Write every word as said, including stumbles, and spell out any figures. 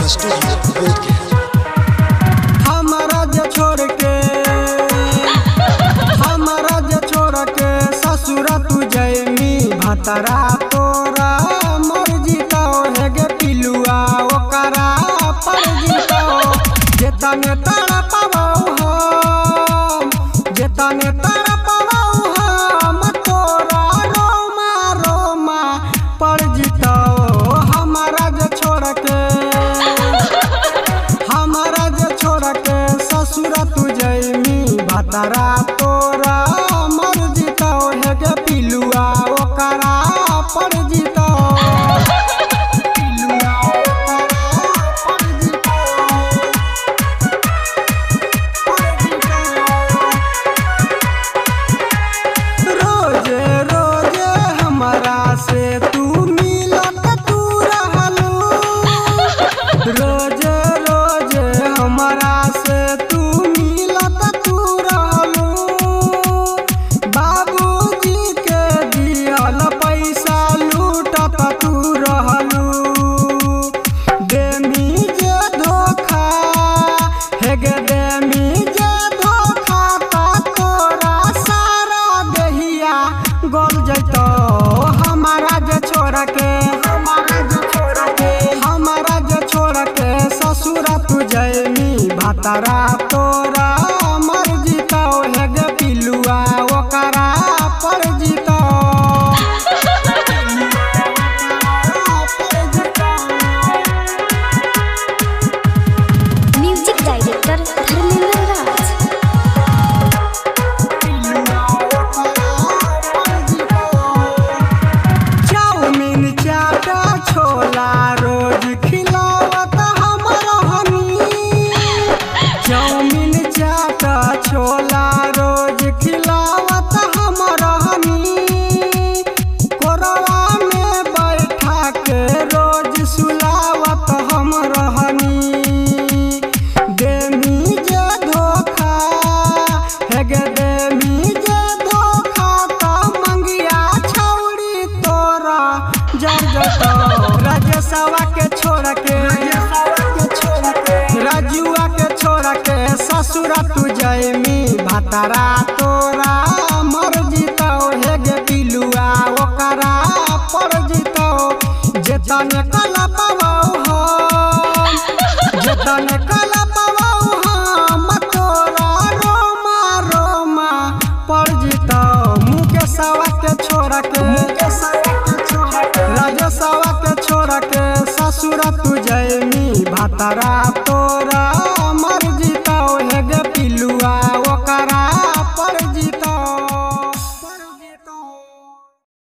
Recording studio Bodhgaya. हमारा जे छोड़ के हमारा जे छोड़ के ससुरा तू जैमी भतरा तोरा मर्जी तो है गे पिलुआ ओकरा पर जीतो जेतने तारा पावो हम जेतने तारा पावो हम तोरा रोमा रोमा पर जीतो हमारा जे छोड़ के हमारा जे छोड़ के ससुरा तू जैमी भतरा तोरा मर्जी तो है गे पिलुआ ओकरा पर जीतो से तू मिलत तू रहलू रोज रोज हमारा से तू मिलत तू रहलू बाबूजी के दियल पैसा लूटत तू रहलू देमी जे धोखा हे गे देमी जे धोखा ता तोरा सारा देहिया गल जैतो हमारा जे छोड़ के हमारा जे छोड़ के हमारा जे छोड़ के ससुरा तू जैमी भतरा तोरा मर्जी तो है गे पिलुआ ओकरा पर जीतो म्यूजिक डायरेक्टर धर्मेंद्र राज। छोला रोज खिलावत हम रहनी चाउमीन चाट छोला रोज खिलावत हम रहनी कोरवा में बैठा के रोज सुलावत हम रहनी देमी जे धोखा है गे देमी जे धोखा तो मंगिया छौड़ी तोरा जर जतो राजेशवा के छोड़ के राजुआ के छोड़ के ससुरा तू जैमी भतरा तोरा मर्जी तो है गे पिलुआ ओकरा पर जीतो जेतने कला पावो हम जेतने कला पावो हम तोरा रोमा रोमा पर जीतो मुकेशवा के छोड़ के राजेशवा के छोड़ के ससुरा तू जैमी भतरा